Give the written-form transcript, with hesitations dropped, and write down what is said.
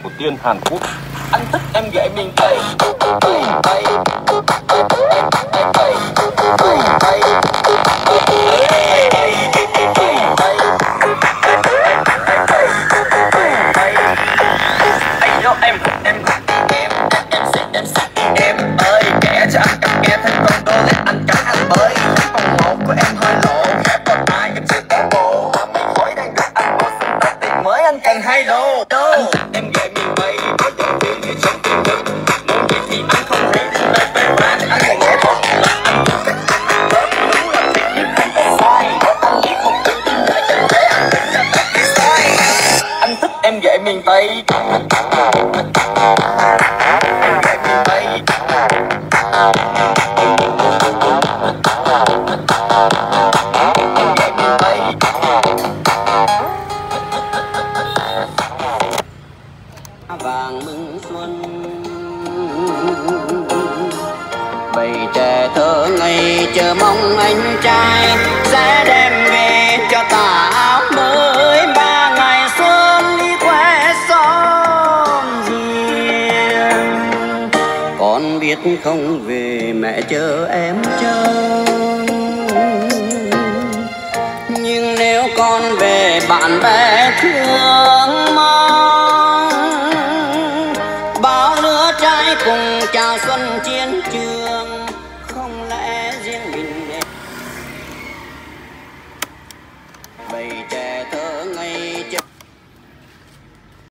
của Tiên Hàn Quốc. Anh thích em gái miền Tây. Em ơi kẻ cho anh nghe thêm con đô lên anh cắn anh bơi. Phòng một của em hơi lộ khép vào tai em sự táo bộ. Mày khói đang được anh mua xin tao tiền mới anh cần 2 đô. Anh thích em gái miền Tây có dòng tiền như sông Tiền Đức. Muốn việc gì anh không thấy đến nơi phê phán anh là nghệ thuật. Anh thích cách anh lớp đúng là việc nhưng không có sai. Anh biết một điều tình đời chẳng thế anh thích là tất cả sai. Anh thích em gái miền Tây. Em gái miền Tây. Vàng mừng xuân bầy trẻ thơ ngây chờ mong anh trai sẽ đem về cho tà áo mới. 3 ngày xuân đi khoe son riêng, con biết không về mẹ chờ em trông. Nhưng nếu con về bạn bè thương mong, bao lứa trai cùng chào xuân chiến trường.